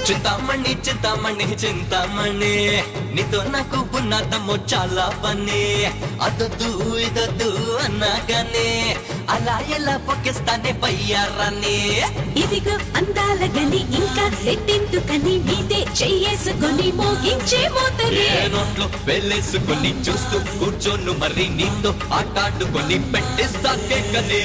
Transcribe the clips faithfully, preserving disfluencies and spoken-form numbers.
చింతామణి చింతామణి చింతామణి నీతో నాకు ఉన్నదమ్మో చాలా పని అదొద్దు ఇదొద్దు అన్నాగానే అలా ఎలా పొక్కిస్తానే పయ్యారాన్ని ఇదిగో అందాల గని ఇంకా రెట్టింటుకని మీదే చెయ్యేసుకొని మోగించే మోతరే నోట్లో వెళ్ళేసుకొని చూస్తూ కూర్చోను మరి నీతో ఆటాడుకొని పెట్టిస్తా కేకనే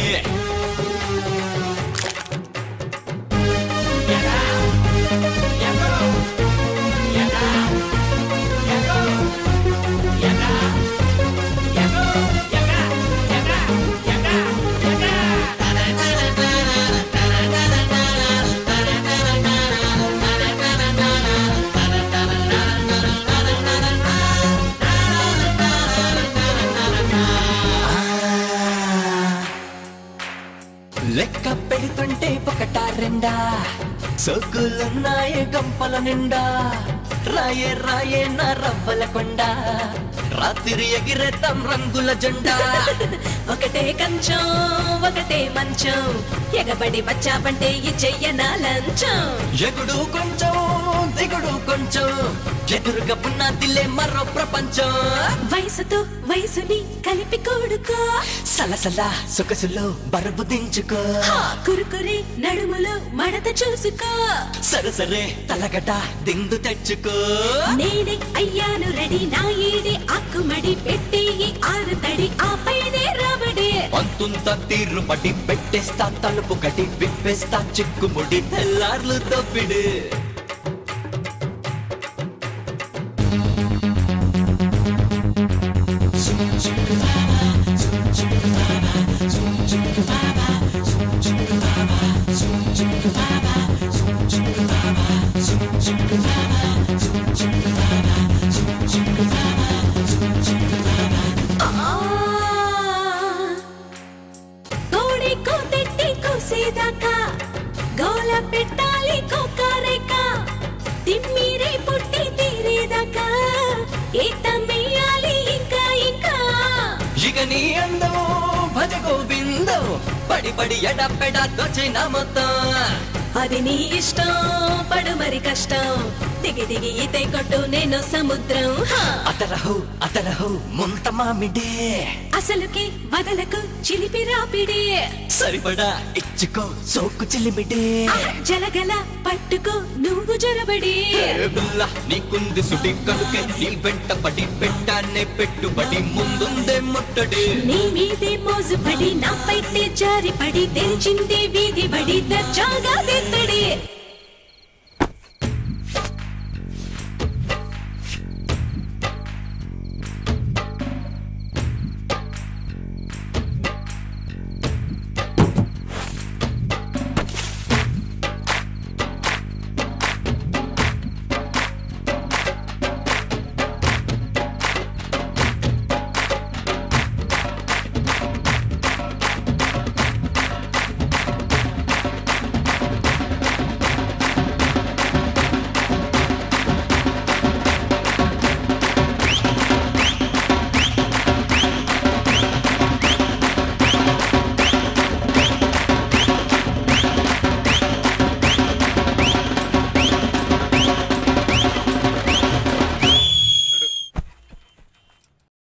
లెక్క పెడుతుంటే ఒకటా రెండా సోకులున్నాయే గంపల నిండా రాయే రాయే నా రవ్వల కొండ రాత్రి ఎగిరేతాం రంగుల జెండా ఒకటే కంచం ఒకటే మంచం ఎగబడి వచ్చావంటే ఈ చెయ్యనా లంచం ఎగుడు కొంచెం దిగుడు కొంచెం ఎదురుగా పునాదిలే మరో ప్రపంచం వయసుతో వయసుని కలిపి కూడుకో సలసల సొగసులో బరువు దించుకో కురుకురి నడుములో మడత చూసుకో సరసరే తలగట దిందు తెచ్చుకో నేనే అయ్యాను రెడీ నా ఈడి ఆకుమడి పెట్టి ఆరు తడి ఆ పైనే రాబడి అంతుంత తీరు పడి పెట్టేస్తా తలుపు కటి విప్పేస్తా చిక్కుముడి తెల్లార్లు తప్పిడు కోడి కోతెట్టి కోసేదాకా గోల పెట్టాలి కోకారేక తిమ్మిరే పుట్టి తీరేదాకా ఏతమేయాలి ఇంకా ఇంకా ఇక నీ అందం భజ గోవిందం పడి పడి ఎడపెడ దొచ్చిన మొత్తం అది నీ ఇష్టం పడు మరి కష్టం దిగి దిగి ఈతే కొట్టు నేను సముద్రం అతరహు అతరహు ముంత మామిడే అసలుకి వదలకు చిలిపి రాపిడే సరిపడా ఇచ్చుకో సోకు చిలిమిడే జలగల పట్టుకో నువ్వు జరబడి గుల్లా నీకుంది సుడి కనుకే నీ వెంట పడి పెట్టానే పెట్టుబడి ముందుందే ముట్టడి నీ మీదే మోజు పడి నా పైతే జారి పడి తెరిచింది వీధి బడి దర్జాగా తెత్తడి